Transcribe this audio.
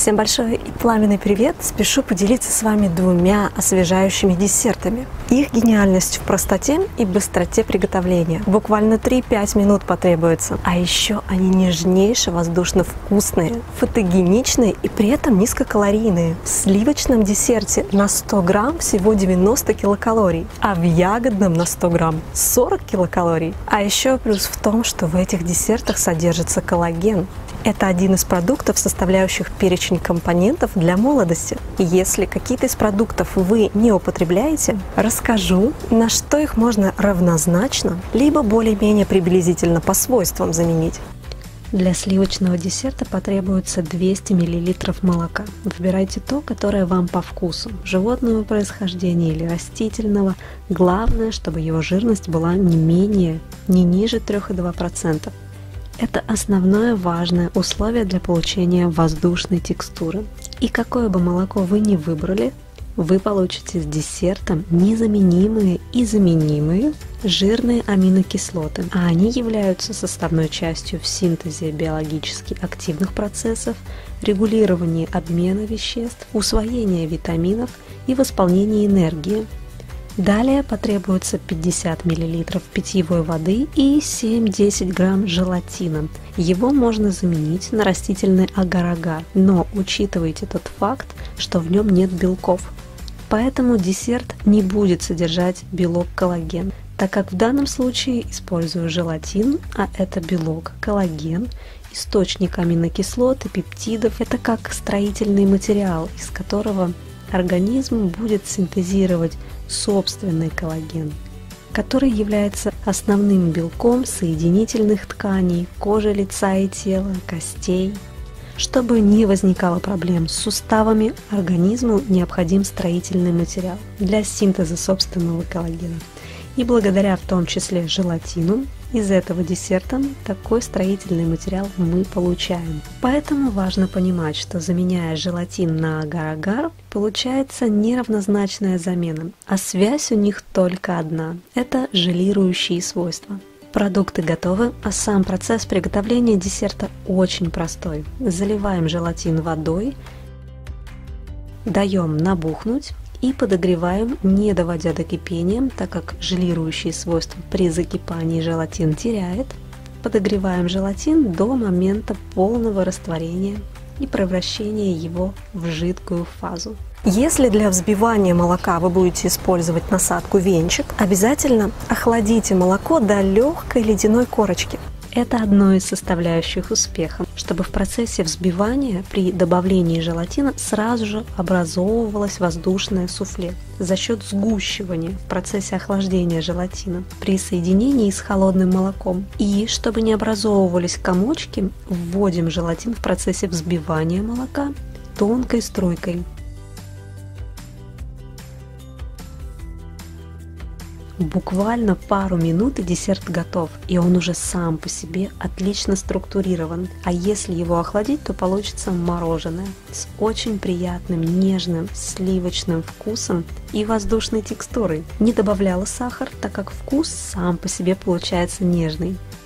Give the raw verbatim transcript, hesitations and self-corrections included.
Всем большой и пламенный привет! Спешу поделиться с вами двумя освежающими десертами. Их гениальность в простоте и быстроте приготовления. Буквально три-пять минут потребуется. А еще они нежнейшие, воздушно-вкусные, фотогеничные и при этом низкокалорийные. В сливочном десерте на сто грамм всего девяносто килокалорий, а в ягодном на сто грамм сорок килокалорий. А еще плюс в том, что в этих десертах содержится коллаген. Это один из продуктов, составляющих перечень компонентов для молодости. И если какие-то из продуктов вы не употребляете, расскажу, на что их можно равнозначно, либо более-менее приблизительно по свойствам заменить. Для сливочного десерта потребуется двести миллилитров молока. Выбирайте то, которое вам по вкусу, животного происхождения или растительного. Главное, чтобы его жирность была не менее, не ниже трёх целых двух десятых процента. Это основное важное условие для получения воздушной текстуры. И какое бы молоко вы ни выбрали, вы получите с десертом незаменимые и заменимые жирные аминокислоты. А они являются составной частью в синтезе биологически активных процессов, регулировании обмена веществ, усвоения витаминов и восполнении энергии. Далее потребуется пятьдесят миллилитров питьевой воды и семь-десять грамм желатина. Его можно заменить на растительный агар-агар, но учитывайте тот факт, что в нем нет белков. Поэтому десерт не будет содержать белок коллаген, так как в данном случае использую желатин, а это белок коллаген, источник аминокислот и пептидов. Это как строительный материал, из которого организм будет синтезировать собственный коллаген, который является основным белком соединительных тканей, кожи лица и тела, костей. Чтобы не возникало проблем с суставами, организму необходим строительный материал для синтеза собственного коллагена. И благодаря в том числе желатину из этого десерта такой строительный материал мы получаем. Поэтому важно понимать, что заменяя желатин на агар-агар, получается неравнозначная замена, а связь у них только одна – это желирующие свойства. Продукты готовы, а сам процесс приготовления десерта очень простой. Заливаем желатин водой, даем набухнуть и подогреваем, не доводя до кипения, так как желирующие свойства при закипании желатин теряет. Подогреваем желатин до момента полного растворения и превращения его в жидкую фазу. Если для взбивания молока вы будете использовать насадку венчик, обязательно охладите молоко до легкой ледяной корочки. Это одно из составляющих успеха, чтобы в процессе взбивания при добавлении желатина сразу же образовывалось воздушное суфле за счет сгущивания в процессе охлаждения желатина при соединении с холодным молоком. И чтобы не образовывались комочки, вводим желатин в процессе взбивания молока тонкой струйкой. Буквально пару минут и десерт готов, и он уже сам по себе отлично структурирован. А если его охладить, то получится мороженое с очень приятным, нежным, сливочным вкусом и воздушной текстурой. Не добавляла сахар, так как вкус сам по себе получается нежный.